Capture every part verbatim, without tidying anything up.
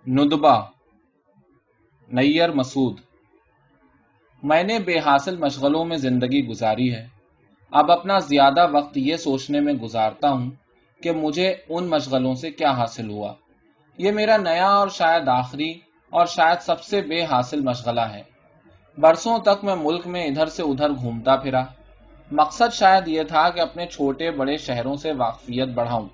ندبہ نیر مسعود۔ میں نے بے حاصل مشغلوں میں زندگی گزاری ہے۔ اب اپنا زیادہ وقت یہ سوچنے میں گزارتا ہوں کہ مجھے ان مشغلوں سے کیا حاصل ہوا۔ یہ میرا نیا اور شاید آخری اور شاید سب سے بے حاصل مشغلہ ہے۔ برسوں تک میں ملک میں ادھر سے ادھر گھومتا پھرا۔ مقصد شاید یہ تھا کہ اپنے چھوٹے بڑے شہروں سے واقفیت بڑھاؤں،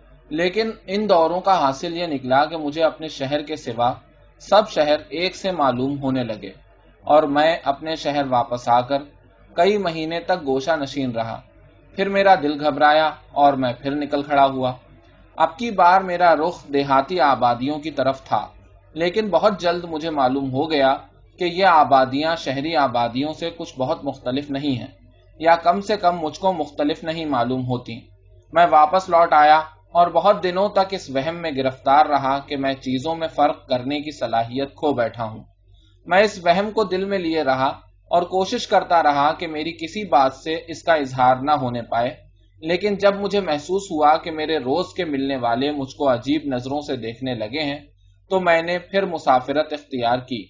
لیکن ان دوروں کا حاصل یہ نکلا کہ مجھے اپنے شہر کے سوا سب شہر ایک سے معلوم ہونے لگے، اور میں اپنے شہر واپس آ کر کئی مہینے تک گوشہ نشین رہا۔ پھر میرا دل گھبرایا اور میں پھر نکل کھڑا ہوا۔ اب کی بار میرا رخ دیہاتی آبادیوں کی طرف تھا، لیکن بہت جلد مجھے معلوم ہو گیا کہ یہ آبادیاں شہری آبادیوں سے کچھ بہت مختلف نہیں ہیں، یا کم سے کم مجھ کو مختلف نہیں معلوم ہوتی۔ میں واپس لوٹ آیا اور بہت دنوں تک اس وہم میں گرفتار رہا کہ میں چیزوں میں فرق کرنے کی صلاحیت کھو بیٹھا ہوں۔ میں اس وہم کو دل میں لیے رہا اور کوشش کرتا رہا کہ میری کسی بات سے اس کا اظہار نہ ہونے پائے، لیکن جب مجھے محسوس ہوا کہ میرے روز کے ملنے والے مجھ کو عجیب نظروں سے دیکھنے لگے ہیں، تو میں نے پھر مسافرت اختیار کی۔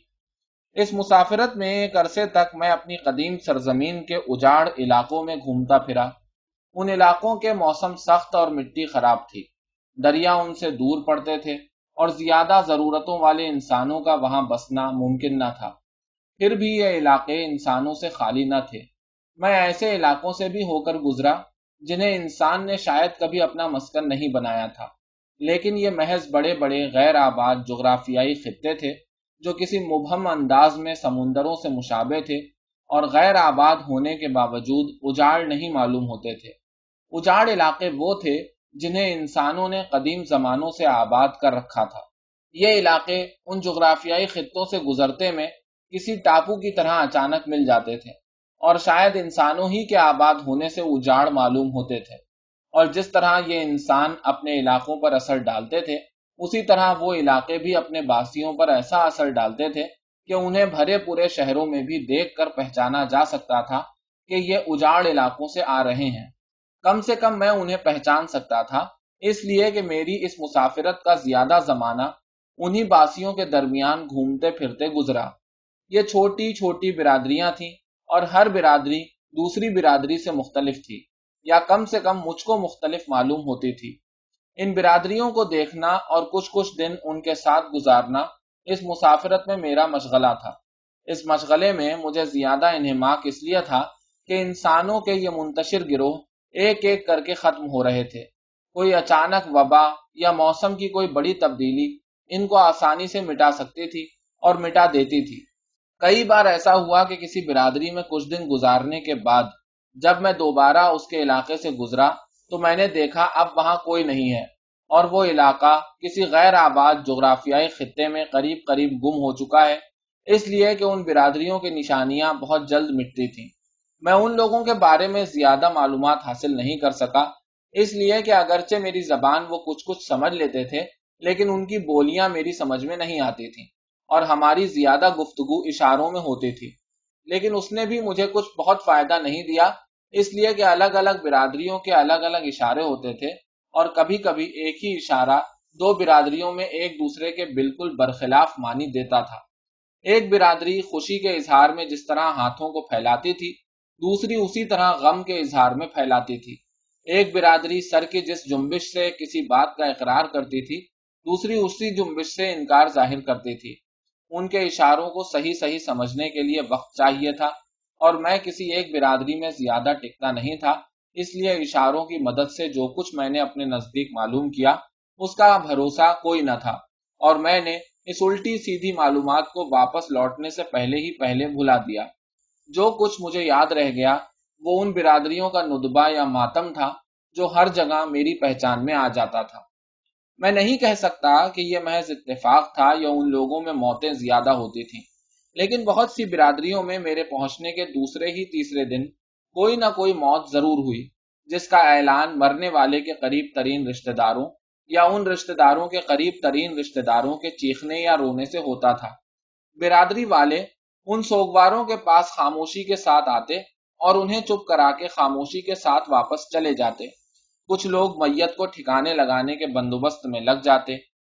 اس مسافرت میں ایک عرصے تک میں اپنی قدیم سرزمین کے اجاڑ علاقوں میں گھومتا پھرا۔ ان علاقوں کے موسم سخت اور مٹی خراب تھی، دریا ان سے دور پڑتے تھے، اور زیادہ ضرورتوں والے انسانوں کا وہاں بسنا ممکن نہ تھا۔ پھر بھی یہ علاقے انسانوں سے خالی نہ تھے۔ میں ایسے علاقوں سے بھی ہو کر گزرا جنہیں انسان نے شاید کبھی اپنا مسکن نہیں بنایا تھا، لیکن یہ محض بڑے بڑے غیر آباد جغرافیائی خطے تھے جو کسی مبہم انداز میں سمندروں سے مشابہ تھے، اور غیر آباد ہونے کے باوجود اجاڑ نہیں معلوم ہوتے تھے۔ اجاڑ علاقے وہ تھے جنہیں انسانوں نے قدیم زمانوں سے آباد کر رکھا تھا۔ یہ علاقے ان جغرافیائی خطوں سے گزرتے میں کسی ٹاپو کی طرح اچانک مل جاتے تھے، اور شاید انسانوں ہی کے آباد ہونے سے اجاڑ معلوم ہوتے تھے، اور جس طرح یہ انسان اپنے علاقوں پر اثر ڈالتے تھے، اسی طرح وہ علاقے بھی اپنے باسیوں پر ایسا اثر ڈالتے تھے کہ انہیں بھرے پورے شہروں میں بھی دیکھ کر پہچانا جا سکتا تھا کہ یہ اجاڑ علاقوں سے آ رہے ہیں۔ کم سے کم میں انہیں پہچان سکتا تھا، اس لیے کہ میری اس مسافرت کا زیادہ زمانہ انہی باسیوں کے درمیان گھومتے پھرتے گزرا۔ یہ چھوٹی چھوٹی برادریاں تھیں، اور ہر برادری دوسری برادری سے مختلف تھی، یا کم سے کم مجھ کو مختلف معلوم ہوتی تھی۔ ان برادریوں کو دیکھنا اور کچھ کچھ دن ان کے ساتھ گزارنا اس مسافرت میں میرا مشغلہ تھا۔ اس مشغلے میں مجھے زیادہ انہماک اس لیے تھا کہ انسانوں کے یہ منتشر گروہ ایک ایک کر کے ختم ہو رہے تھے۔ کوئی اچانک وبا یا موسم کی کوئی بڑی تبدیلی ان کو آسانی سے مٹا سکتی تھی اور مٹا دیتی تھی۔ کئی بار ایسا ہوا کہ کسی برادری میں کچھ دن گزارنے کے بعد جب میں دوبارہ اس کے علاقے سے گزرا تو میں نے دیکھا اب وہاں کوئی نہیں ہے، اور وہ علاقہ کسی غیر آباد جغرافیائی خطے میں قریب قریب گم ہو چکا ہے، اس لیے کہ ان برادریوں کی نشانیاں بہت جلد مٹتی تھیں۔ میں ان لوگوں کے بارے میں زیادہ معلومات حاصل نہیں کر سکا، اس لیے کہ اگرچہ میری زبان وہ کچھ کچھ سمجھ لیتے تھے، لیکن ان کی بولیاں میری سمجھ میں نہیں آتی تھیں، اور ہماری زیادہ گفتگو اشاروں میں ہوتی تھی۔ لیکن اس نے بھی مجھے کچھ بہت فائدہ نہیں دیا، اس لیے کہ الگ الگ برادریوں کے الگ الگ اشارے ہوتے تھے، اور کبھی کبھی ایک ہی اشارہ دو برادریوں میں ایک دوسرے کے بالکل برخلاف معنی دیتا تھا۔ ایک برادری خوشی کے اظہار میں جس طرح ہاتھوں کو پھیلاتی تھی، دوسری اسی طرح غم کے اظہار میں پھیلاتی تھی۔ ایک برادری سر کی جس جنبش سے کسی بات کا اقرار کرتی تھی، دوسری اسی جنبش سے انکار ظاہر کرتی تھی۔ ان کے اشاروں کو صحیح صحیح سمجھنے کے لیے وقت چاہیے تھا، اور میں کسی ایک برادری میں زیادہ ٹکتا نہیں تھا، اس لیے اشاروں کی مدد سے جو کچھ میں نے اپنے نزدیک معلوم کیا اس کا بھروسہ کوئی نہ تھا، اور میں نے اس الٹی سیدھی معلومات کو واپس لوٹنے سے پہلے ہی پہلے بھلا دیا۔ جو کچھ مجھے یاد رہ گیا وہ ان برادریوں کا ندبہ یا ماتم تھا جو ہر جگہ میری پہچان میں آ جاتا تھا۔ میں نہیں کہہ سکتا کہ یہ محض اتفاق تھا یا ان لوگوں میں موتیں زیادہ ہوتی تھیں، لیکن بہت سی برادریوں میں میرے پہنچنے کے دوسرے ہی تیسرے دن کوئی نہ کوئی موت ضرور ہوئی، جس کا اعلان مرنے والے کے قریب ترین رشتہ داروں یا ان رشتہ داروں کے قریب ترین رشتہ داروں کے چیخنے یا رونے سے ہوتا تھا۔ برادری والے ان سوگواروں کے پاس خاموشی کے ساتھ آتے اور انہیں چپ کرا کے خاموشی کے ساتھ واپس چلے جاتے۔ کچھ لوگ میت کو ٹھکانے لگانے کے بندوبست میں لگ جاتے،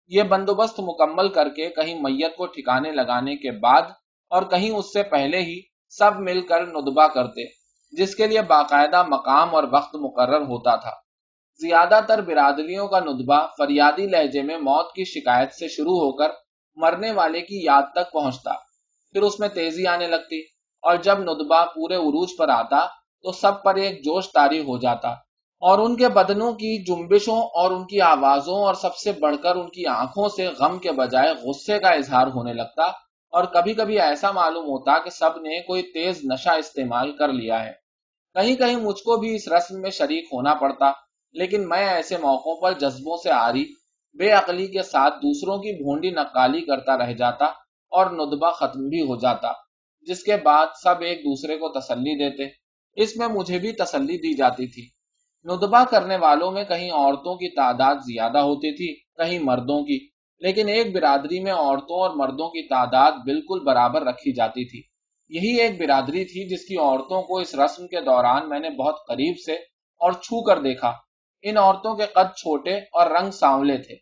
یہ بندوبست مکمل کر کے کہیں میت کو ٹھکانے لگانے کے بعد اور کہیں اس سے پہلے ہی سب مل کر ندبہ کرتے، جس کے لیے باقاعدہ مقام اور وقت مقرر ہوتا تھا۔ زیادہ تر برادریوں کا ندبہ فریادی لہجے میں موت کی شکایت سے شروع ہو کر مرنے والے کی یاد تک پہنچتا، پھر اس میں تیزی آنے لگتی، اور جب ندبہ پورے عروج پر آتا تو سب پر ایک جوش طاری ہو جاتا، اور ان کے بدنوں کی جنبشوں اور ان کی آوازوں اور سب سے بڑھ کر ان کی آنکھوں سے غم کے بجائے غصے کا اظہار ہونے لگتا، اور کبھی کبھی ایسا معلوم ہوتا کہ سب نے کوئی تیز نشہ استعمال کر لیا ہے۔ کہیں کہیں مجھ کو بھی اس رسم میں شریک ہونا پڑتا، لیکن میں ایسے موقعوں پر جذبوں سے عاری بے عقلی کے ساتھ دوسروں کی بھونڈی نقالی کرتا رہ جاتا اور ندبہ ختم بھی ہو جاتا، جس کے بعد سب ایک دوسرے کو تسلی دیتے۔ اس میں مجھے بھی تسلی دی جاتی تھی۔ ندبہ کرنے والوں میں کہیں عورتوں کی تعداد زیادہ ہوتی تھی، کہیں مردوں کی، لیکن ایک برادری میں عورتوں اور مردوں کی تعداد بالکل برابر رکھی جاتی تھی۔ یہی ایک برادری تھی جس کی عورتوں کو اس رسم کے دوران میں نے بہت قریب سے اور چھو کر دیکھا۔ ان عورتوں کے قد چھوٹے اور رنگ سانولے تھے۔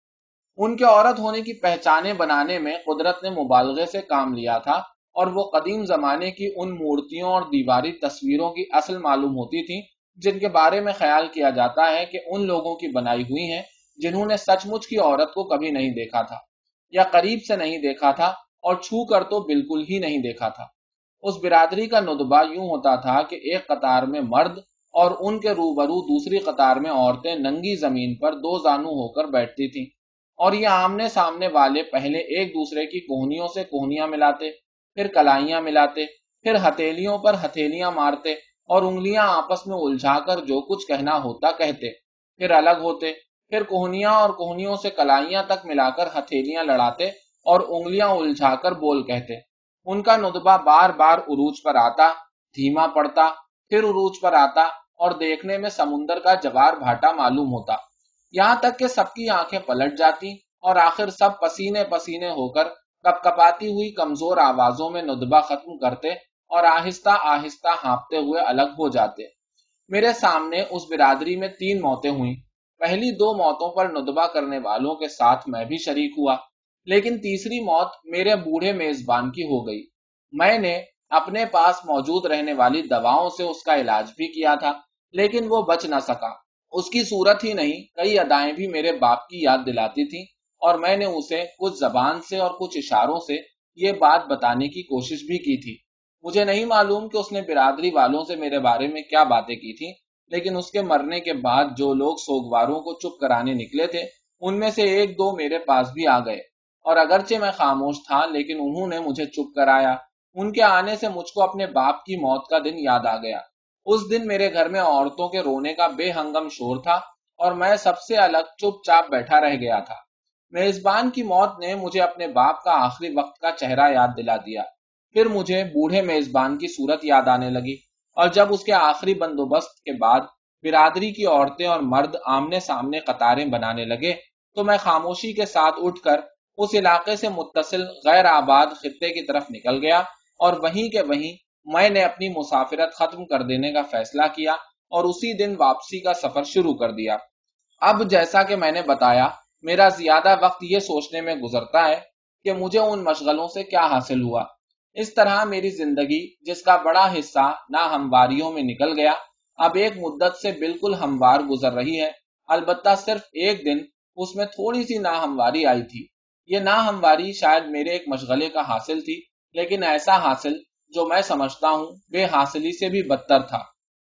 ان کے عورت ہونے کی پہچانیں بنانے میں قدرت نے مبالغے سے کام لیا تھا، اور وہ قدیم زمانے کی ان مورتیوں اور دیواری تصویروں کی اصل معلوم ہوتی تھیں جن کے بارے میں خیال کیا جاتا ہے کہ ان لوگوں کی بنائی ہوئی ہیں جنہوں نے سچ مچ کی عورت کو کبھی نہیں دیکھا تھا، یا قریب سے نہیں دیکھا تھا، اور چھو کر تو بالکل ہی نہیں دیکھا تھا۔ اس برادری کا ندبہ یوں ہوتا تھا کہ ایک قطار میں مرد اور ان کے روبرو دوسری قطار میں عورتیں ننگی زمین پر دو زانو ہو کر بیٹھتی تھیں، اور یہ آمنے سامنے والے پہلے ایک دوسرے کی کوہنیوں سے کوہنیاں ملاتے، پھر کلائیاں ملاتے، پھر ہتھیلیوں پر ہتھیلیاں مارتے اور انگلیاں آپس میں الجھا کر جو کچھ کہنا ہوتا کہتے، پھر الگ ہوتے، پھر کوہنیاں اور کوہنیوں سے کلائیاں تک ملا کر ہتھیلیاں لڑاتے اور انگلیاں الجھا کر بول کہتے۔ ان کا ندبہ بار بار عروج پر آتا، دھیما پڑتا، پھر عروج پر آتا، اور دیکھنے میں سمندر کا جوار بھاٹا معلوم ہوتا، یہاں تک کہ سب کی آنکھیں پلٹ جاتی اور آخر سب پسینے پسینے ہو کر کپ کپاتی ہوئی کمزور آوازوں میں ندبہ ختم کرتے اور آہستہ آہستہ ہانپتے ہوئے الگ ہو جاتے۔ میرے سامنے اس برادری میں تین موتیں ہوئیں۔ پہلی دو موتوں پر ندبہ کرنے والوں کے ساتھ میں بھی شریک ہوا، لیکن تیسری موت میرے بوڑھے میزبان کی ہو گئی۔ میں نے اپنے پاس موجود رہنے والی دواؤں سے اس کا علاج بھی کیا تھا، لیکن وہ بچ نہ سکا۔ اس کی صورت ہی نہیں، کئی ادائیں بھی میرے باپ کی یاد دلاتی تھیں، اور میں نے اسے کچھ زبان سے اور کچھ اشاروں سے یہ بات بتانے کی کوشش بھی کی تھی۔ مجھے نہیں معلوم کہ اس نے برادری والوں سے میرے بارے میں کیا باتیں کی تھیں، لیکن اس کے مرنے کے بعد جو لوگ سوگواروں کو چپ کرانے نکلے تھے ان میں سے ایک دو میرے پاس بھی آ گئے، اور اگرچہ میں خاموش تھا لیکن انہوں نے مجھے چپ کرایا۔ ان کے آنے سے مجھ کو اپنے باپ کی موت کا دن یاد آ گیا۔ اس دن میرے گھر میں عورتوں کے رونے کا بے ہنگم شور تھا، اور میں سب سے الگ چپ چاپ بیٹھا رہ گیا تھا۔ میزبان کی موت نے مجھے اپنے باپ کا آخری وقت کا چہرہ یاد دلا دیا۔ پھر مجھے بوڑھے میزبان کی صورت یاد آنے لگی، اور جب اس کے آخری بندوبست کے بعد برادری کی عورتیں اور مرد آمنے سامنے قطاریں بنانے لگے تو میں خاموشی کے ساتھ اٹھ کر اس علاقے سے متصل غیر آباد خطے کی طرف نکل گیا، اور وہیں کے وہیں میں نے اپنی مسافرت ختم کر دینے کا فیصلہ کیا اور اسی دن واپسی کا سفر شروع کر دیا۔ اب جیسا کہ میں نے بتایا، میرا زیادہ وقت یہ سوچنے میں گزرتا ہے کہ مجھے ان مشغلوں سے کیا حاصل ہوا۔ اس طرح میری زندگی، جس کا بڑا حصہ ناہمواریوں میں نکل گیا، اب ایک مدت سے بالکل ہموار گزر رہی ہے۔ البتہ صرف ایک دن اس میں تھوڑی سی ناہمواری آئی تھی۔ یہ ناہمواری شاید میرے ایک مشغلے کا حاصل تھی، لیکن ایسا حاصل جو میں سمجھتا ہوں بے حاصلی سے بھی بدتر تھا۔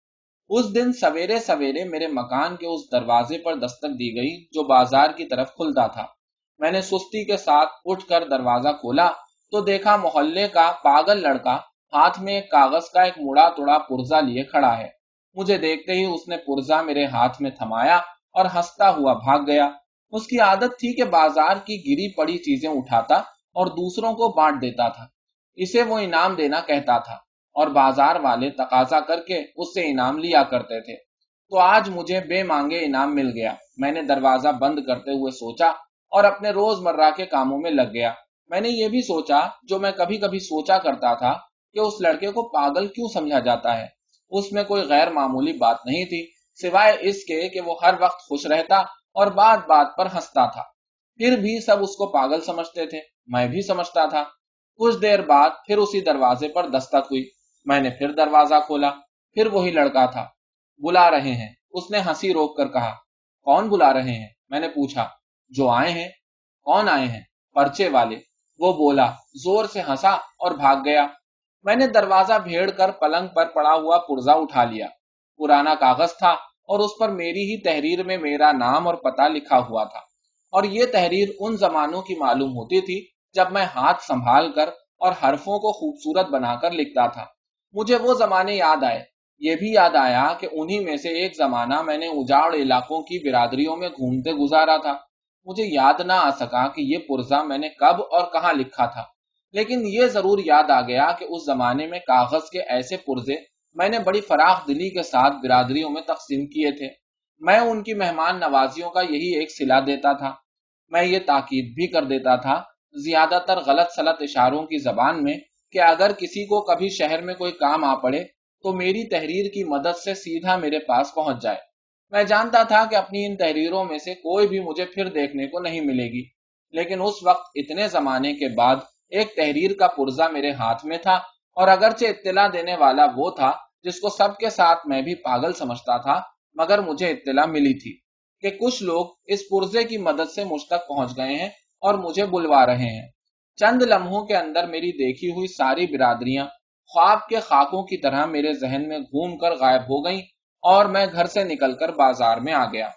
اس دن سویرے سویرے میرے مکان کے اس دروازے پر دستک دی گئی جو بازار کی طرف کھلتا تھا۔ میں نے سستی کے ساتھ اٹھ کر دروازہ کھولا تو دیکھا محلے کا پاگل لڑکا ہاتھ میں ایک کاغذ کا ایک مڑا توڑا پرزا لیے کھڑا ہے۔ مجھے دیکھتے ہی اس نے پرزا میرے ہاتھ میں تھمایا اور ہنستا ہوا بھاگ گیا۔ اس کی عادت تھی کہ بازار کی گری پڑی چیزیں اٹھاتا اور دوسروں کو بانٹ دیتا تھا۔ اسے وہ انعام دینا کہتا تھا، اور بازار والے تقاضا کر کے اس سے انعام لیا کرتے تھے۔ تو آج مجھے بے مانگے انعام مل گیا۔ میں نے دروازہ بند کرتے ہوئے سوچا اور اپنے روز مرہ کے کاموں میں لگ گیا۔ میں نے یہ بھی سوچا، جو میں کبھی کبھی سوچا کرتا تھا، کہ اس لڑکے کو پاگل کیوں سمجھا جاتا ہے۔ اس میں کوئی غیر معمولی بات نہیں تھی، سوائے اس کے کہ وہ ہر وقت خوش رہتا اور بات بات پر ہنستا تھا۔ پھر بھی سب اس کو پاگل سمجھتے تھے، میں بھی سمجھتا تھا۔ کچھ دیر بعد پھر اسی دروازے پر دستک ہوئی، میں نے پھر دروازہ کھولا، پھر وہی لڑکا تھا۔ بلا رہے ہیں، اس نے ہنسی روک کر کہا۔ کون بلا رہے ہیں؟ میں نے پوچھا۔ جو آئے ہیں۔ کون آئے ہیں؟ پرچے والے، وہ بولا، زور سے ہنسا اور بھاگ گیا۔ میں نے دروازہ بھیڑ کر پلنگ پر پڑا ہوا پرزہ اٹھا لیا۔ پرانا کاغذ تھا اور اس پر میری ہی تحریر میں میرا نام اور پتہ لکھا ہوا تھا، اور یہ تحریر ان زمانوں کی معلوم ہوتی تھی جب میں ہاتھ سنبھال کر اور حرفوں کو خوبصورت بنا کر لکھتا تھا۔ مجھے وہ زمانے یاد آئے۔ یہ بھی یاد آیا کہ انہی میں سے ایک زمانہ میں نے اجاڑ علاقوں کی برادریوں میں گھومتے گزارا تھا۔ مجھے یاد نہ آ سکا کہ یہ پرزہ میں نے کب اور کہاں لکھا تھا، لیکن یہ ضرور یاد آ گیا کہ اس زمانے میں کاغذ کے ایسے پرزے میں نے بڑی فراخ دلی کے ساتھ برادریوں میں تقسیم کیے تھے۔ میں ان کی مہمان نوازیوں کا یہی ایک صلہ دیتا تھا۔ میں یہ تاکید بھی کر دیتا تھا، زیادہ تر غلط سلط اشاروں کی زبان میں، کہ اگر کسی کو کبھی شہر میں کوئی کام آ پڑے تو میری تحریر کی مدد سے سیدھا میرے پاس پہنچ جائے۔ میں جانتا تھا کہ اپنی ان تحریروں میں سے کوئی بھی مجھے پھر دیکھنے کو نہیں ملے گی، لیکن اس وقت اتنے زمانے کے بعد ایک تحریر کا پرزہ میرے ہاتھ میں تھا، اور اگرچہ اطلاع دینے والا وہ تھا جس کو سب کے ساتھ میں بھی پاگل سمجھتا تھا، مگر مجھے اطلاع ملی تھی کہ کچھ لوگ اس پرزے کی مدد سے مجھ تک پہنچ گئے ہیں اور مجھے بلوا رہے ہیں۔ چند لمحوں کے اندر میری دیکھی ہوئی ساری برادریاں خواب کے خاکوں کی طرح میرے ذہن میں گھوم کر غائب ہو گئیں، اور میں گھر سے نکل کر بازار میں آ گیا۔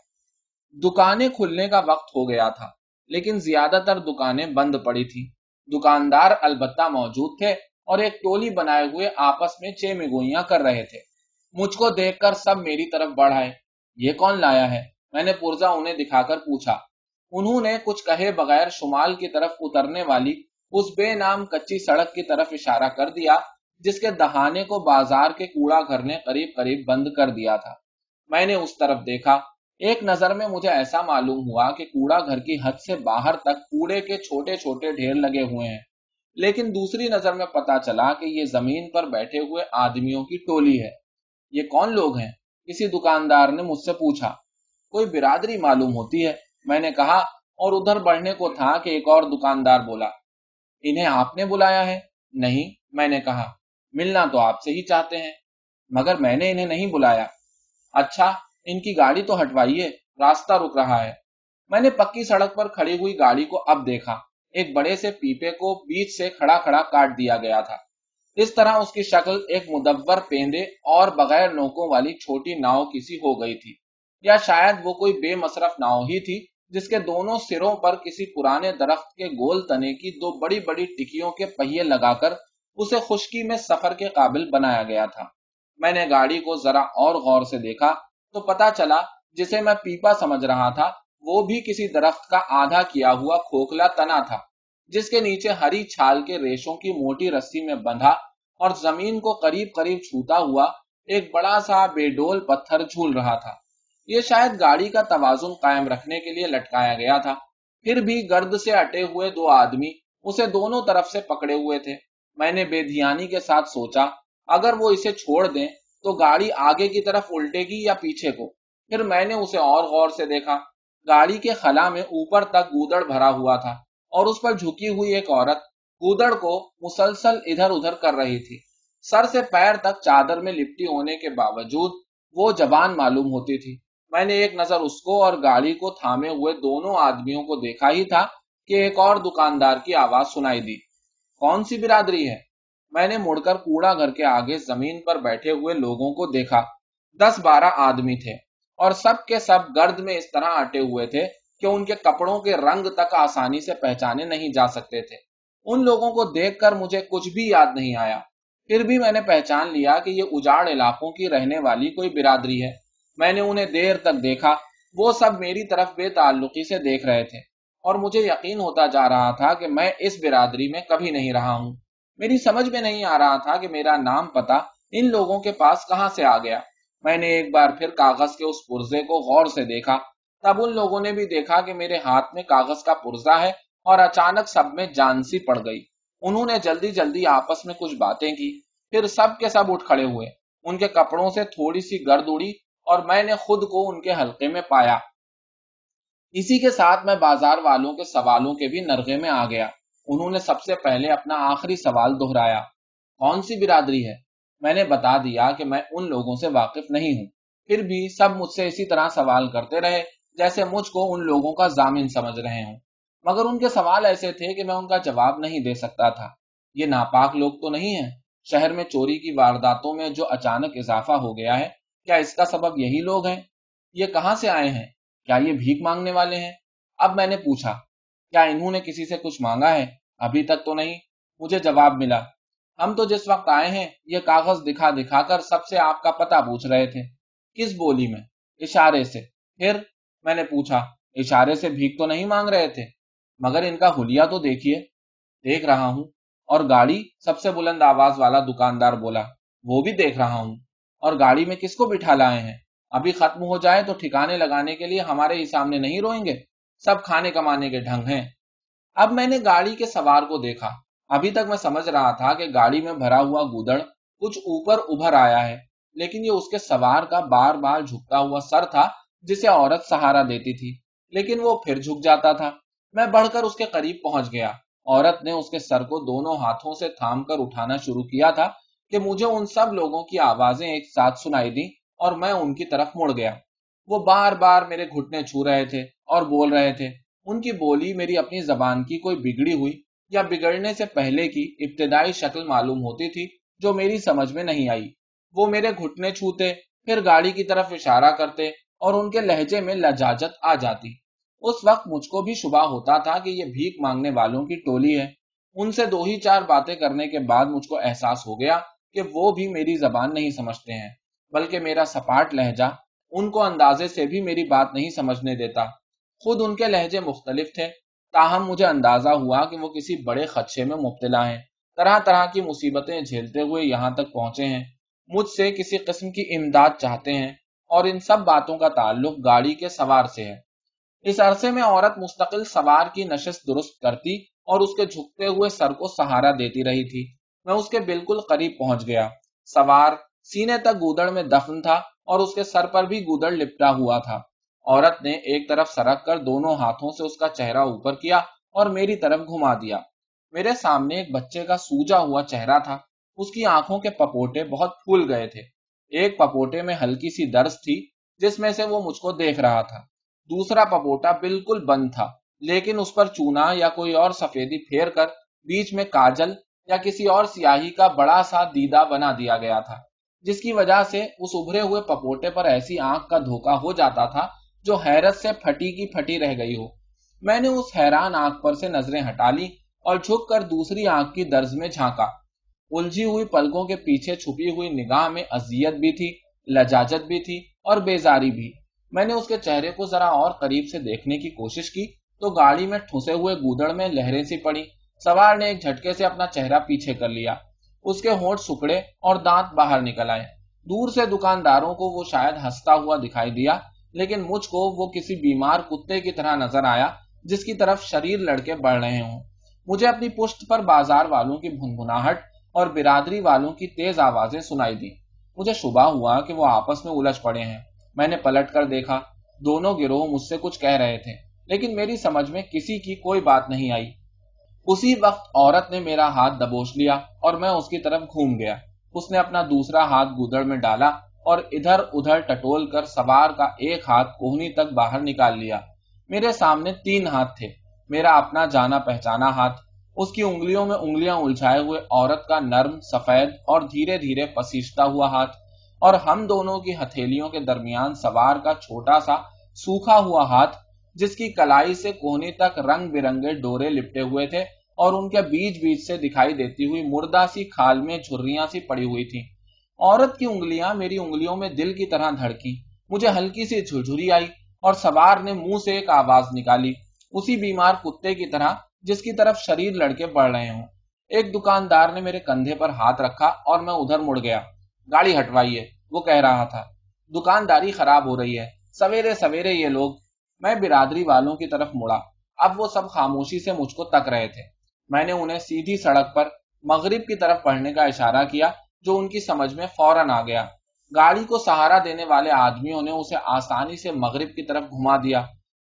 دکانیں کھلنے کا وقت ہو گیا تھا، لیکن زیادہ تر دکانیں بند پڑی تھیں۔ دکاندار البتہ موجود تھے اور ایک ٹولی بنائے ہوئے آپس میں چیمگوئیاں کر رہے تھے۔ مجھ کو دیکھ کر سب میری طرف بڑھ آئے۔ یہ کون لایا ہے؟ میں نے پرزہ انہیں دکھا کر پوچھا۔ انہوں نے کچھ کہے بغیر شمال کی طرف اترنے والی اس بے نام کچی سڑک کی طرف اشارہ کر دیا جس کے دہانے کو بازار کے کوڑا گھر نے قریب قریب بند کر دیا تھا۔ میں نے اس طرف دیکھا۔ ایک نظر میں مجھے ایسا معلوم ہوا کہ کوڑا گھر کی حد سے باہر تک کوڑے کے چھوٹے چھوٹے ڈھیر لگے ہوئے ہیں، لیکن دوسری نظر میں پتا چلا کہ یہ زمین پر بیٹھے ہوئے آدمیوں کی ٹولی ہے۔ یہ کون لوگ ہیں؟ کسی دکاندار نے مجھ سے پوچھا۔ کوئی برادری معلوم ہوتی ہے، میں نے کہا، اور ادھر بڑھنے کو تھا کہ ایک اور دکاندار بولا۔ انہیں آپ نے بلایا ہے؟ نہیں، میں نے کہا، ملنا تو آپ سے ہی چاہتے ہیں، مگر میں نے انہیں نہیں بلایا۔ اچھا، ان کی گاڑی تو ہٹوائیے، راستہ رک رہا ہے۔ میں نے پکی سڑک پر کھڑی ہوئی گاڑی کو اب دیکھا۔ ایک بڑے سے پیپے کو بیچ سے کھڑا کھڑا کاٹ دیا گیا تھا۔ اس طرح اس کی شکل ایک مدور پیندے اور بغیر نوکوں والی چھوٹی ناؤ کسی ہو گئی تھی، یا شاید وہ کوئی بے مصرف ناؤ ہی تھی جس کے دونوں سروں پر کسی پرانے درخت کے گول تنے کی دو بڑی بڑی ٹکیوں کے پہیے لگا کر اسے خشکی میں سفر کے قابل بنایا گیا تھا۔ میں نے گاڑی کو ذرا اور غور سے دیکھا تو پتا چلا جسے میں پیپا سمجھ رہا تھا وہ بھی کسی درخت کا آدھا کیا ہوا کھوکھلا تنا تھا، جس کے نیچے ہری چھال کے ریشوں کی موٹی رسی میں بندھا اور زمین کو قریب قریب چھوتا ہوا ایک بڑا سا بے ڈول پتھر جھول رہا تھا۔ یہ شاید گاڑی کا توازن قائم رکھنے کے لیے لٹکایا گیا تھا۔ پھر بھی گرد سے اٹے ہوئے دو آدمی اسے دونوں طرف سے پکڑے ہوئے تھے۔ میں نے بے دھیانی کے ساتھ سوچا، اگر وہ اسے چھوڑ دیں تو گاڑی آگے کی طرف الٹے گی یا پیچھے کو۔ پھر میں نے اسے اور غور سے دیکھا۔ گاڑی کے خلا میں اوپر تک گودڑ بھرا ہوا تھا، اور اس پر جھکی ہوئی ایک عورت گودڑ کو مسلسل ادھر ادھر کر رہی تھی۔ سر سے پیر تک چادر میں لپٹی ہونے کے باوجود وہ جوان معلوم ہوتی تھی۔ میں نے ایک نظر اس کو اور گاڑی کو تھامے ہوئے دونوں آدمیوں کو دیکھا ہی تھا کہ ایک اور دکاندار کی آواز سنائی دی۔ کون سی برادری ہے؟ میں نے مڑ کر کوڑا گھر کے آگے زمین پر بیٹھے ہوئے لوگوں کو دیکھا۔ دس بارہ آدمی تھے، اور سب کے سب گرد میں اس طرح اٹے ہوئے تھے کہ ان کے کپڑوں کے رنگ تک آسانی سے پہچانے نہیں جا سکتے تھے۔ ان لوگوں کو دیکھ کر مجھے کچھ بھی یاد نہیں آیا، پھر بھی میں نے پہچان لیا کہ یہ اجاڑ علاقوں کی رہنے والی کوئی برادری ہے۔ میں نے انہیں دیر تک دیکھا، وہ سب میری طرف بے تعلقی سے دیکھ رہے تھے، اور مجھے یقین ہوتا جا رہا تھا کہ میں اس برادری میں کبھی نہیں رہا ہوں۔ میری سمجھ میں نہیں آ رہا تھا کہ میرا نام پتہ ان لوگوں کے پاس کہاں سے آ گیا۔ میں نے ایک بار پھر کاغذ کے اس پرزے کو غور سے دیکھا، تب ان لوگوں نے بھی دیکھا کہ میرے ہاتھ میں کاغذ کا پرزہ ہے، اور اچانک سب میں جان سی پڑ گئی۔ انہوں نے جلدی جلدی آپس میں کچھ باتیں کی، پھر سب کے سب اٹھ کھڑے ہوئے۔ ان کے کپڑوں سے تھوڑی سی گرد اڑی اور میں نے خود کو ان کے حلقے میں پایا۔ इसी के साथ मैं बाजार वालों के सवालों के भी नरगे में आ गया। उन्होंने सबसे पहले अपना आखिरी सवाल दोहराया, कौन सी बिरादरी है? मैंने बता दिया कि मैं उन लोगों से वाकिफ नहीं हूँ। फिर भी सब मुझसे इसी तरह सवाल करते रहे जैसे मुझको उन लोगों का जामिन समझ रहे हों। मगर उनके सवाल ऐसे थे कि मैं उनका जवाब नहीं दे सकता था। ये नापाक लोग तो नहीं है? शहर में चोरी की वारदातों में जो अचानक इजाफा हो गया है, क्या इसका सबब यही लोग हैं? ये कहाँ से आए हैं? क्या ये भीख मांगने वाले हैं? अब मैंने पूछा, क्या इन्होंने किसी से कुछ मांगा है? अभी तक तो नहीं। मुझे जवाब मिला, हम तो जिस वक्त आए हैं ये कागज दिखा दिखाकर सबसे आपका पता पूछ रहे थे। किस बोली में? इशारे से। फिर? मैंने पूछा, इशारे से भीख तो नहीं मांग रहे थे? मगर इनका हुलिया तो देखिए। देख रहा हूं। और गाड़ी? सबसे बुलंद आवाज वाला दुकानदार बोला। वो भी देख रहा हूं। और गाड़ी में किसको बिठा लाए हैं? अभी खत्म हो जाए तो ठिकाने लगाने के लिए हमारे ही सामने नहीं रोएंगे? सब खाने कमाने के ढंग हैं। अब मैंने गाड़ी के सवार को देखा। अभी तक मैं समझ रहा था कि गाड़ी में भरा हुआ गूदड़ कुछ ऊपर उभर आया है, लेकिन ये उसके सवार का बार बार झुकता हुआ सर था जिसे औरत सहारा देती थी, लेकिन वो फिर झुक जाता था। मैं बढ़कर उसके करीब पहुंच गया। औरत ने उसके सर को दोनों हाथों से थामकर उठाना शुरू किया था कि मुझे उन सब लोगों की आवाजें एक साथ सुनाई दी और मैं उनकी तरफ मुड़ गया। वो बार बार मेरे घुटने छू रहे थे और बोल रहे थे। उनकी बोली मेरी अपनी जबान की कोई बिगड़ी हुई या बिगड़ने से पहले की इब्तिदाई शक्ल मालूम होती थी जो मेरी समझ में नहीं आई। वो मेरे घुटने छूते, फिर गाड़ी की तरफ इशारा करते और उनके लहजे में लजाजत आ जाती। उस वक्त मुझको भी शुबा होता था कि ये भीख मांगने वालों की टोली है। उनसे दो ही चार बातें करने के बाद मुझको एहसास हो गया कि वो भी मेरी जबान नहीं समझते हैं, बल्कि मेरा सपाट लहजा उनको अंदाजे से भी मेरी बात नहीं समझने देता। खुद उनके लहजे मुख्तलिफ थे, ताहम मुझे अंदाजा हुआ कि वो किसी बड़े खदशे में मुब्तला हैं, तरह तरह की मुसीबतें झेलते हुए यहाँ तक पहुंचे हैं, मुझसे किसी किस्म की इमदाद चाहते हैं, और इन सब बातों का ताल्लुक गाड़ी के सवार से है। इस अरसे में औरत मुस्तकिल सवार की नशिस्त दुरुस्त करती और उसके झुकते हुए सर को सहारा देती रही थी। मैं उसके बिल्कुल करीब पहुंच गया। सवार सीने तक गूदड़ में दफन था और उसके सर पर भी गूदड़ लिपटा हुआ था। औरत ने एक तरफ सरक कर दोनों हाथों से उसका चेहरा ऊपर किया और मेरी तरफ घुमा दिया। मेरे सामने एक बच्चे का सूजा हुआ चेहरा था। उसकी आंखों के पपोटे बहुत फूल गए थे। एक पपोटे में हल्की सी दर्द थी जिसमें से वो मुझको देख रहा था। दूसरा पपोटा बिल्कुल बंद था, लेकिन उस पर चूना या कोई और सफेदी फेर कर बीच में काजल या किसी और स्याही का बड़ा सा दीदा बना दिया गया था, जिसकी वजह से उस उभरे हुए पपोटे पर ऐसी आंख का धोखा हो जाता था जो हैरत से फटी की फटी रह गई हो। मैंने उस हैरान आंख पर से नजरें हटा ली और झुककर दूसरी आंख की दर्ज में झांका। उलझी हुई पलकों के पीछे छुपी हुई निगाह में अजियत भी थी, लजाजत भी थी और बेजारी भी। मैंने उसके चेहरे को जरा और करीब से देखने की कोशिश की तो गाड़ी में ठुसे हुए गूदड़ में लहरें सी पड़ी। सवार ने एक झटके से अपना चेहरा पीछे कर लिया। उसके होंठ सुकड़े और दांत बाहर निकल आए। दूर से दुकानदारों को वो शायद हंसता हुआ दिखाई दिया, लेकिन मुझको वो किसी बीमार कुत्ते की तरह नजर आया जिसकी तरफ शरीर लड़के बढ़ रहे हों। मुझे अपनी पुश्त पर बाजार वालों की भुनभुनाहट और बिरादरी वालों की तेज आवाजें सुनाई दी। मुझे शुबा हुआ कि वो आपस में उलझ पड़े हैं। मैंने पलट कर देखा। दोनों गिरोह मुझसे कुछ कह रहे थे, लेकिन मेरी समझ में किसी की कोई बात नहीं आई। उसी वक्त औरत ने मेरा हाथ दबोच लिया और मैं उसकी तरफ घूम गया। उसने अपना दूसरा हाथ गूदड़ में डाला और इधर उधर टटोल कर सवार का एक हाथ कोहनी तक बाहर निकाल लिया। मेरे सामने तीन हाथ थे। मेरा अपना जाना पहचाना हाथ, उसकी उंगलियों में उंगलियां उलझाए हुए औरत का नर्म सफेद और धीरे धीरे पसीजता हुआ हाथ, और हम दोनों की हथेलियों के दरमियान सवार का छोटा सा सूखा हुआ हाथ जिसकी कलाई से कोहनी तक रंग बिरंगे डोरे लिपटे हुए थे और उनके बीच बीच से दिखाई देती हुई मुर्दा सी खाल में झुर्रियां सी पड़ी हुई थी। औरत की उंगलियां मेरी उंगलियों में दिल की तरह धड़की। मुझे हल्की सी झुरझुरी आई और सवार ने मुंह से एक आवाज निकाली, उसी बीमार कुत्ते की तरह जिसकी तरफ शरीर लड़के बढ़ रहे हों। एक दुकानदार ने मेरे कंधे पर हाथ रखा और मैं उधर मुड़ गया। गाड़ी हटवाइए, वो कह रहा था। दुकानदारी खराब हो रही है, सवेरे सवेरे ये लोग। मैं बिरादरी वालों की तरफ मुड़ा। अब वो सब खामोशी से मुझको तक रहे थे। मैंने उन्हें सीधी सड़क पर मगरिब की तरफ बढ़ने का इशारा किया, जो उनकी समझ में फौरन आ गया। गाड़ी को सहारा देने वाले आदमियों ने उसे आसानी से मगरिब की तरफ घुमा दिया।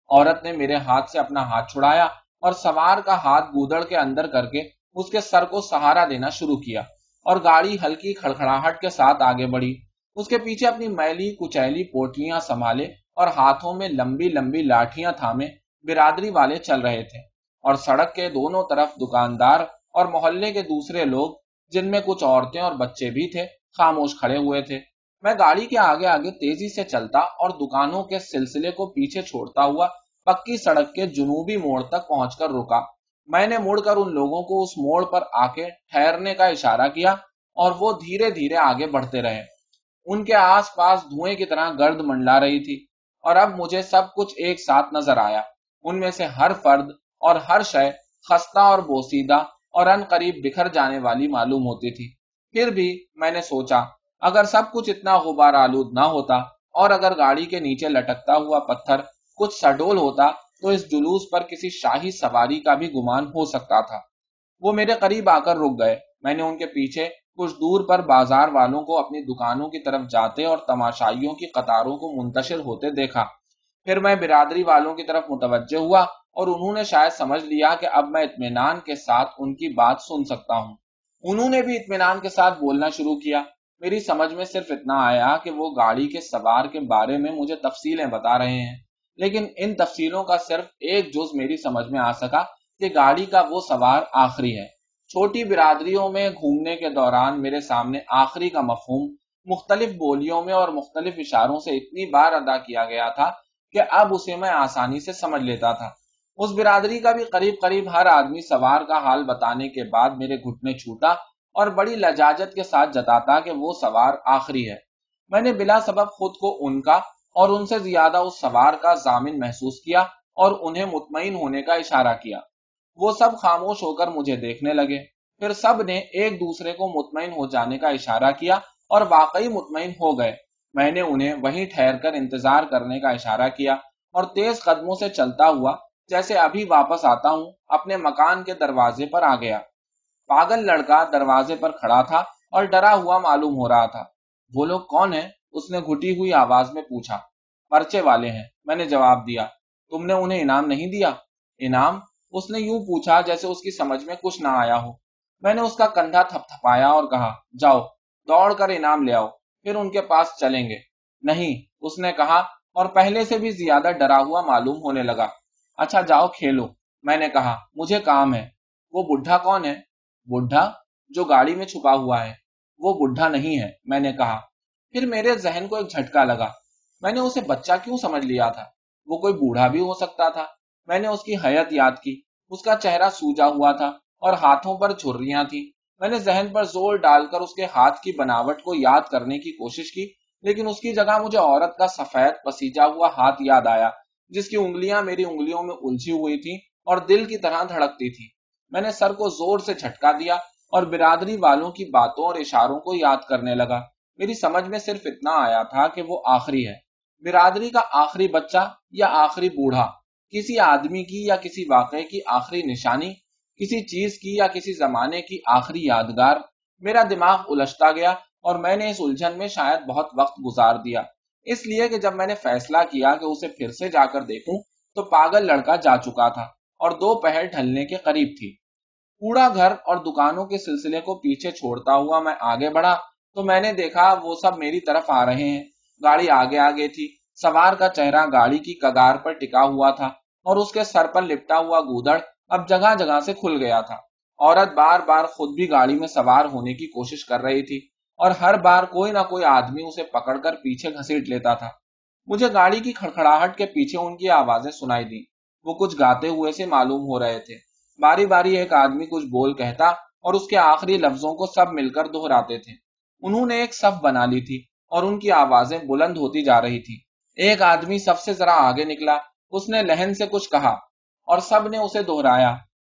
عورت نے میرے ہاتھ سے اپنا ہاتھ چھڑایا اور سوار کا ہاتھ گودڑ کے اندر کر کے اس کے سر کو سہارا دینا شروع کیا اور گاڑی ہلکی کھڑکھڑاہٹ کے ساتھ آگے بڑھی۔ اس کے پیچھے اپنی میلی کچیلی پوٹلیاں سنبھالے اور ہاتھوں میں لمبی لمبی لاٹھیاں تھامے برادری والے چل رہے تھے، اور سڑک کے دونوں طرف دکاندار اور محلے کے دوسرے لوگ، جن میں کچھ عورتیں اور بچے بھی تھے، خاموش کھڑے ہوئے تھے۔ میں گاڑی کے آگے آگے تیزی سے چلتا اور دکانوں کے سلسلے کو پیچھے چھوڑتا ہوا پکی سڑک کے جنوبی موڑ تک پہنچ کر رکا۔ میں نے مڑ کر ان لوگوں کو اس موڑ پر آ کے ٹھہرنے کا اشارہ کیا اور وہ دھیرے دھیرے آگے بڑھتے رہے۔ ان کے آس پاس دھوئیں کی طرح گرد منڈلا رہی تھی، اور اب مجھے سب کچھ ایک ساتھ نظر آیا۔ ان میں سے ہر فرد اور ہر شے خستہ اور بوسیدہ اور ان قریب بکھر جانے والی معلوم ہوتی تھی۔ پھر بھی میں نے سوچا، اگر سب کچھ اتنا غبار آلود نہ ہوتا اور اگر گاڑی کے نیچے لٹکتا ہوا پتھر کچھ سڈول ہوتا تو اس جلوس پر کسی شاہی سواری کا بھی گمان ہو سکتا تھا۔ وہ میرے قریب آ کر رک گئے۔ میں نے ان کے پیچھے کچھ دور پر بازار والوں کو اپنی دکانوں کی طرف جاتے اور تماشائیوں کی قطاروں کو منتشر ہوتے دیکھا۔ پھر میں برادری والوں کی طرف متوجہ ہوا اور انہوں نے شاید سمجھ لیا کہ اب میں اطمینان کے ساتھ ان کی بات سن سکتا ہوں۔ انہوں نے بھی اطمینان کے ساتھ بولنا شروع کیا۔ میری سمجھ میں صرف اتنا آیا کہ وہ گاڑی کے سوار کے بارے میں مجھے تفصیلیں بتا رہے ہیں، لیکن ان تفصیلوں کا صرف ایک جز میری سمجھ میں آ سکا کہ گاڑی کا وہ سوار آخری ہے۔ چھوٹی برادریوں میں گھومنے کے دوران میرے سامنے آخری کا مفہوم مختلف بولیوں میں اور مختلف اشاروں سے اتنی بار ادا کیا گیا تھا کہ اب اسے میں آسانی سے سمجھ لیتا تھا۔ اس برادری کا بھی قریب قریب ہر آدمی سوار کا حال بتانے کے بعد میرے گھٹنے چھوتا اور بڑی لجاجت کے ساتھ جتاتا کہ وہ سوار آخری ہے۔ میں نے بلا سبب خود کو ان کا اور ان سے زیادہ اس سوار کا ضامن محسوس کیا اور انہیں مطمئن ہونے کا اشارہ کیا۔ وہ سب خاموش ہو کر مجھے دیکھنے لگے۔ پھر سب نے ایک دوسرے کو مطمئن ہو جانے کا اشارہ کیا اور واقعی مطمئن ہو گئے۔ میں نے انہیں وہیں ٹھہر کر انتظار کرنے کا اشارہ کیا اور تیز قدموں سے چلتا ہوا جیسے ابھی واپس آتا ہوں اپنے مکان کے دروازے پر آ گیا۔ پاگل لڑکا دروازے پر کھڑا تھا اور ڈرا ہوا معلوم ہو رہا تھا۔ وہ لوگ کون ہیں؟ اس نے گھٹی ہوئی آواز میں پوچھا۔ پرچے والے ہیں، میں نے جواب دیا۔ تم نے انہیں انعام نہیں دیا؟ انعام؟ اس نے یوں پوچھا جیسے اس کی سمجھ میں کچھ نہ آیا ہو۔ میں نے اس کا کندھا تھپ تھپایا اور کہا، جاؤ دوڑ کر انعام لے آؤ، پھر ان کے پاس چلیں گے۔ نہیں، اس نے کہا اور پہلے سے بھی زیادہ ڈرا ہوا معلوم ہونے لگا۔ اچھا جاؤ کھیلو، میں نے کہا، مجھے کام ہے۔ وہ بڈھا کون ہے؟ بڈھا؟ جو گاڑی میں چھپا ہوا ہے۔ وہ بڈھا نہیں ہے، میں نے کہا۔ پھر میرے ذہن کو ایک جھٹکا لگا۔ میں نے اسے بچہ کیوں سمجھ لیا تھا؟ وہ کوئی بوڑھا بھی ہو سکتا تھا۔ میں نے اس کی حیت یاد کی۔ اس کا چہرہ سوجا ہوا تھا اور ہاتھوں پر جھریاں تھیں۔ میں نے ذہن پر زور ڈال کر اس کے ہاتھ کی بناوٹ کو یاد کرنے کی کوشش کی، لیکن اس کی جگہ مجھے عورت کا سفید پسیجا ہوا ہاتھ یاد آیا، جس کی انگلیاں میری انگلیوں میں الجھی ہوئی تھیں اور دل کی طرح دھڑکتی تھی۔ میں نے سر کو زور سے جھٹکا دیا اور برادری والوں کی باتوں اور اشاروں کو یاد کرنے لگا۔ میری سمجھ میں صرف اتنا آیا تھا کہ وہ آخری ہے، برادری کا آخری بچہ یا آخری بوڑھا، کسی آدمی کی یا کسی واقعے کی آخری نشانی، کسی چیز کی یا کسی زمانے کی آخری یادگار۔ میرا دماغ الجھتا گیا اور میں نے اس الجھن میں شاید بہت وقت گزار دیا، اس لیے کہ جب میں نے فیصلہ کیا کہ اسے پھر سے جا کر دیکھوں تو پاگل لڑکا جا چکا تھا اور دوپہر ڈھلنے کے قریب تھی۔ کوڑا گھر اور دکانوں کے سلسلے کو پیچھے چھوڑتا ہوا میں آگے بڑھا تو میں نے دیکھا وہ سب میری طرف آ رہے ہیں۔ گاڑی آگے آگے تھی، سوار کا چہرہ گاڑی کی کگار پر ٹکا ہوا تھا اور اس کے سر پر لپٹا ہوا گودڑ اب جگہ جگہ سے کھل گیا تھا۔ عورت بار بار خود بھی گاڑی میں سوار ہونے کی کوشش کر رہی تھی اور ہر بار کوئی نہ کوئی آدمی اسے پکڑ کر پیچھے گھسیٹ لیتا تھا۔ مجھے گاڑی کی کھڑکھڑاہٹ کے پیچھے ان کی آوازیں سنائی دی۔ وہ کچھ گاتے ہوئے سے معلوم ہو رہے تھے۔ باری باری ایک آدمی کچھ بول کہتا اور اس کے آخری لفظوں کو سب مل کر دہراتے تھے۔ انہوں نے ایک صف بنا لی تھی اور ان کی آوازیں بلند ہوتی جا رہی تھی۔ ایک آدمی سب سے ذرا آگے نکلا، اس نے لہن سے کچھ کہا اور سب نے اسے دہرایا۔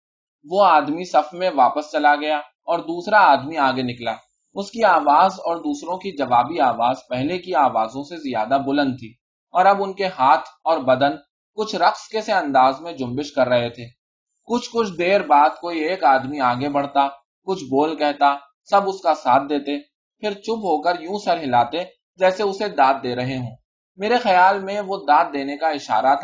وہ آدمی صف میں واپس چلا گیا اور دوسرا آدمی آگے نکلا۔ اس کی آواز اور دوسروں کی جوابی آواز پہلے کی آوازوں سے زیادہ بلند تھی اور اب ان کے ہاتھ اور بدن کچھ رقص کے سے انداز میں جنبش کر رہے تھے۔ کچھ کچھ دیر بعد کوئی ایک آدمی آگے بڑھتا، کچھ بول کہتا، سب اس کا ساتھ دیتے، پھر چپ ہو کر یوں سر ہلاتے جیسے اسے داد دے رہے ہوں۔ میرے خیال میں وہ داد دینے کا اشارہ تھا،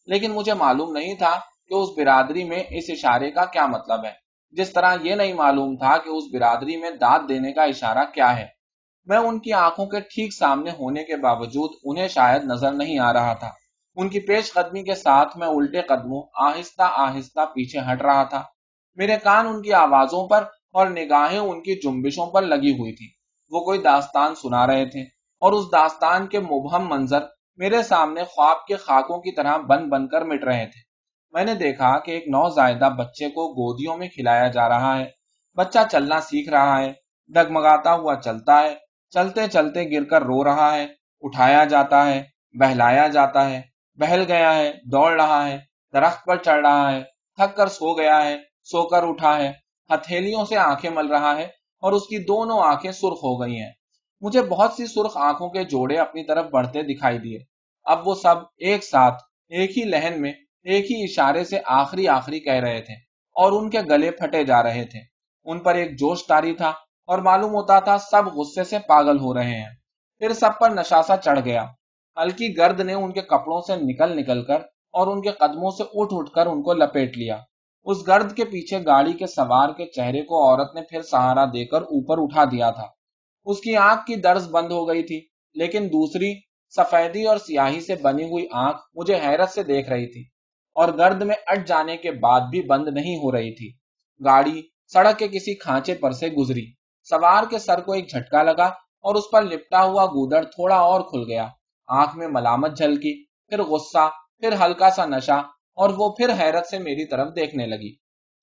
لیکن مجھے معلوم نہیں تھا کہ اس برادری میں اس اشارے کا کیا مطلب ہے، جس طرح یہ نہیں معلوم تھا کہ اس برادری میں داد دینے کا اشارہ کیا ہے۔ میں ان کی آنکھوں کے ٹھیک سامنے ہونے کے باوجود انہیں شاید نظر نہیں آ رہا تھا۔ ان کی پیش قدمی کے ساتھ میں الٹے قدموں آہستہ آہستہ پیچھے ہٹ رہا تھا۔ میرے کان ان کی آوازوں پر اور نگاہیں ان کی جنبشوں پر لگی ہوئی تھی۔ وہ کوئی داستان سنا رہے تھے اور اس داستان کے مبہم منظر میرے سامنے خواب کے خاکوں کی طرح بن بن کر مٹ رہے تھے۔ میں نے دیکھا کہ ایک نوزائیدہ بچے کو گودیوں میں کھلایا جا رہا ہے۔ بچہ چلنا سیکھ رہا ہے، ڈگمگاتا ہوا چلتا ہے، چلتے چلتے گر کر رو رہا ہے، اٹھایا جاتا ہے، بہلایا جاتا ہے، بہل گیا ہے، دوڑ رہا ہے، درخت پر چڑھ رہا ہے، تھک کر سو گیا ہے، سو کر اٹھا ہے، ہتھیلیوں سے آنکھیں مل رہا ہے اور اس کی دونوں آنکھیں سرخ ہو گئی ہیں۔ مجھے بہت سی سرخ آنکھوں کے جوڑے اپنی طرف بڑھتے دکھائی دیے۔ اب وہ سب ایک ساتھ ایک ہی لہن میں ایک ہی اشارے سے آخری آخری کہہ رہے تھے اور ان کے گلے پھٹے جا رہے تھے۔ ان پر ایک جوش طاری تھا اور معلوم ہوتا تھا سب غصے سے پاگل ہو رہے ہیں۔ پھر سب پر نشہ سا چڑھ گیا۔ ہلکی گرد نے ان کے کپڑوں سے نکل نکل کر اور ان کے قدموں سے اٹھ اٹھ کر ان کو لپیٹ لیا۔ اس گرد کے پیچھے گاڑی کے سوار کے چہرے کو عورت نے پھر سہارا دے کر اوپر اٹھا دیا تھا۔ اس کی آنکھ کی درز بند ہو گئی تھی، لیکن دوسری سفیدی اور سیاہی سے بنی ہوئی آنکھ مجھے حیرت سے دیکھ رہی تھی اور گرد میں اٹ جانے کے بعد بھی بند نہیں ہو رہی تھی۔ گاڑی سڑک کے کسی کھانچے پر سے گزری۔ سوار کے سر کو ایک جھٹکا لگا اور اس پر لپٹا ہوا گودڑ تھوڑا اور کھل گیا۔ آنکھ میں ملامت جھلکی، پھر غصہ، پھر ہلکا سا نشہ، اور وہ پھر حیرت سے میری طرف دیکھنے لگی۔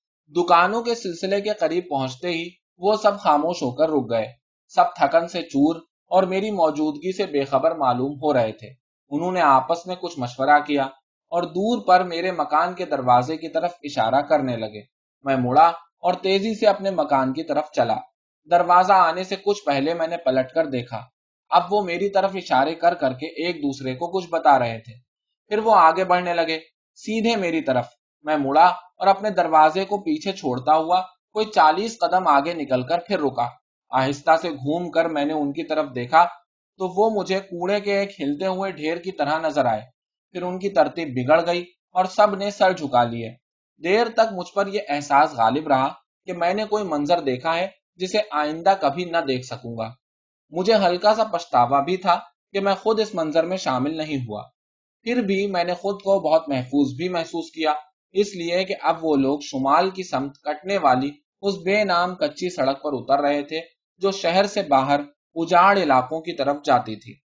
دکانوں کے سلسلے کے قریب پہنچتے ہی وہ سب خاموش ہو کر رک گئے۔ سب تھکن سے چور اور میری موجودگی سے بے خبر معلوم ہو رہے تھے۔ انہوں نے آپس میں کچھ مشورہ کیا اور دور پر میرے مکان کے دروازے کی طرف اشارہ کرنے لگے۔ میں مڑا اور تیزی سے اپنے مکان کی طرف چلا۔ دروازہ آنے سے کچھ پہلے میں نے پلٹ کر دیکھا۔ اب وہ میری طرف اشارے کر کر کے ایک دوسرے کو کچھ بتا رہے تھے۔ پھر وہ آگے بڑھنے لگے، سیدھے میری طرف۔ میں مڑا اور اپنے دروازے کو پیچھے چھوڑتا ہوا کوئی چالیس قدم آگے نکل کر پھر رکا۔ آہستہ سے گھوم کر میں نے ان کی طرف دیکھا تو وہ مجھے کوڑے کے ایک ہلتے ہوئے ڈھیر کی طرح نظر آئے۔ پھر ان کی ترتیب بگڑ گئی اور سب نے سر جھکا لیے۔ دیر تک مجھ پر یہ احساس غالب رہا کہ میں نے کوئی منظر دیکھا ہے جسے آئندہ کبھی نہ دیکھ سکوں گا۔ مجھے ہلکا سا پچھتاوا بھی تھا کہ میں خود اس منظر میں شامل نہیں ہوا۔ پھر بھی میں نے خود کو بہت محفوظ بھی محسوس کیا، اس لیے کہ اب وہ لوگ شمال کی سمت کٹنے والی اس بے نام کچی سڑک پر اتر رہے تھے جو شہر سے باہر اجاڑ علاقوں کی طرف جاتی تھی۔